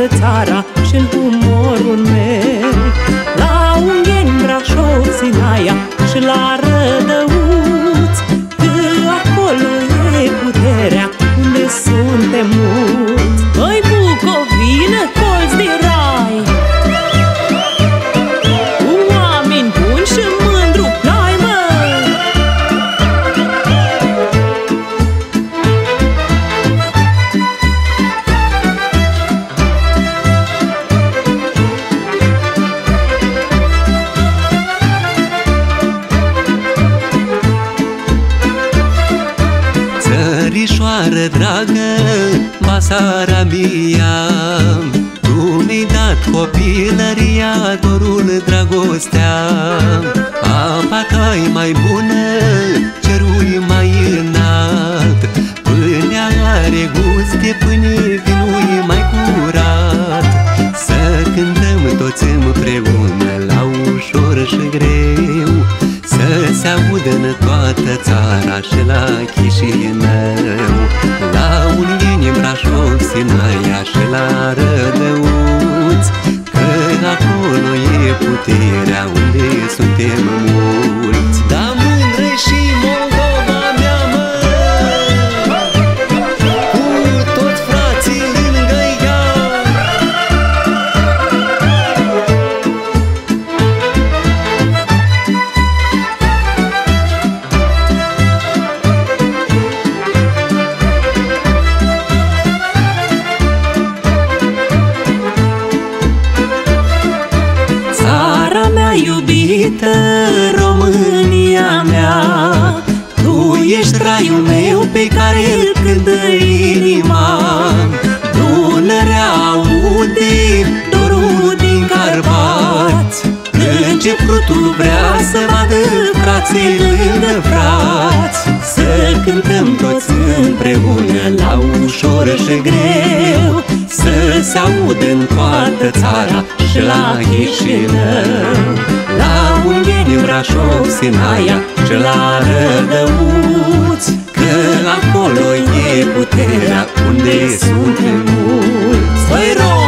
toată țara și-n humorul meu. La Ungheni, Brașov, Sinaia și la Rădăuți, că acolo e puterea unde suntem mulți. Băi, Bucovina, colț de rai, cu oameni buni și mândru plai, mă. Țărișoară dragă, Basarabia, tu mi-ai dat copilăria, dorul, dragostea. Apa ta-i mai bună, cerul mai înalt, pâinea are gust de pâine, vinul mai curat. Să cântăm toți împreună, la ușor și greu, să se audă în toată țara și la Chișinău. La Ungheni, Brașov, Sinaia și la Rădăuți, că acolo e puterea unde suntem mulți. Da, mândră și Moldova mea, mă, cu toți frații lângă ea. Țara mea iubită, România mea, tu ești raiul meu pe care îl cântă inima. Dunărea aude dorul din Carpați, începutul vrea să vadă frații lângă frați. Să cântăm toți împreună, la ușor și greu, să se audă în toată țara și la Chișinău. La Ungheni, Brașov, Sinaia și la Rădăuți, că acolo e puterea unde suntem mulți. Băi,